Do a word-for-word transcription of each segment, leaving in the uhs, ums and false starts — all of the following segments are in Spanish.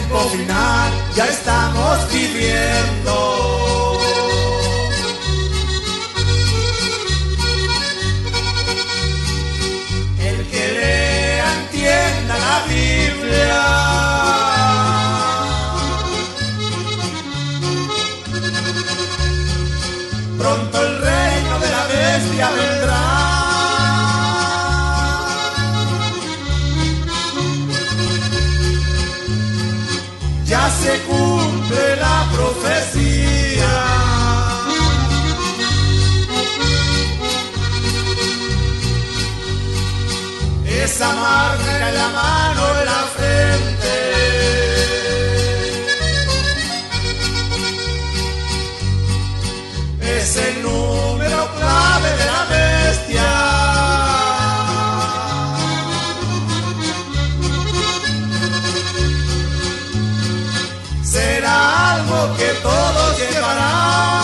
tiempo final ya estamos viviendo. El que lea entienda la Biblia. Pronto el reino de la bestia vendrá. Ya se cumple la profecía. Esa marca en la mano, en la frente, es el número clave de la bestia. Será algo que todos llevarán.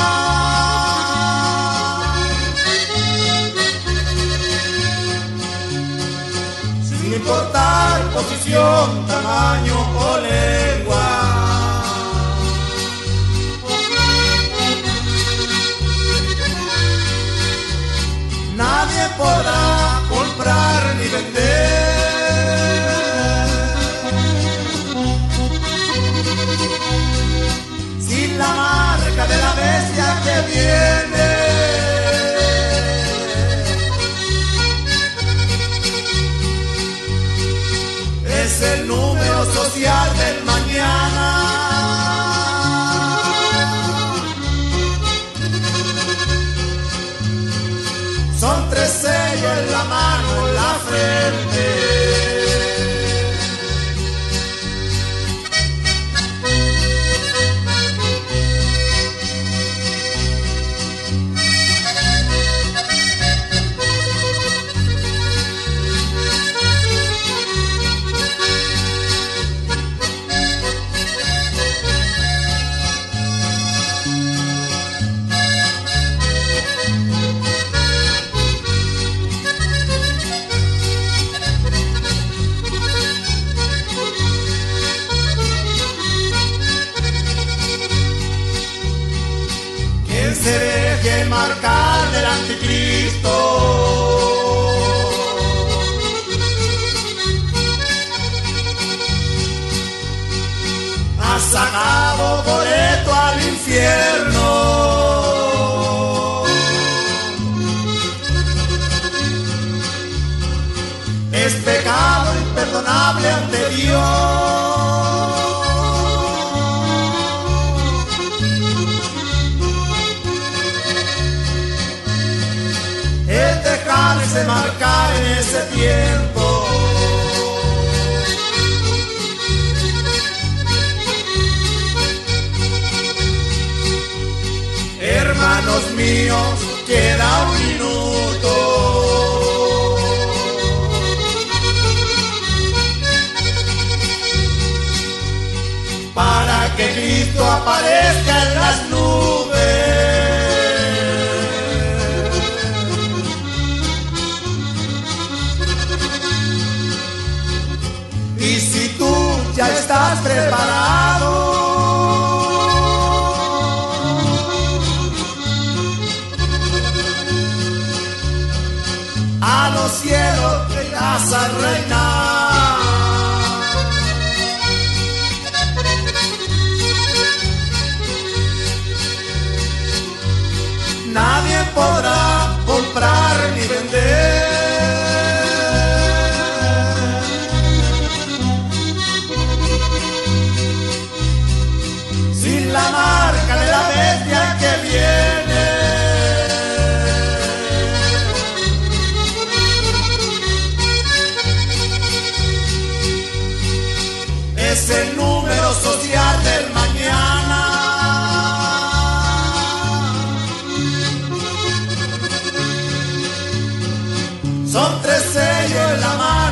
Sin importar posición, tamaño o lengua. Nadie podrá comprar ni vender. Sin la marca de la bestia que viene. Es el número social del mañana. Son tres sellos en la mano, en la frente. Se deje marcar del anticristo. Ha sacado boleto al infierno. Es pecado imperdonable ante Dios. Dejarse marcar en ese tiempo. Hermanos míos, queda un minuto para que Cristo aparezca en las nubes. Y si tú ya estás preparado, a los cielos te irás a reinar. Nadie podrá comprar ni vender. La marca de la bestia que viene. Es el número social del mañana. Son tres sellos en la mano.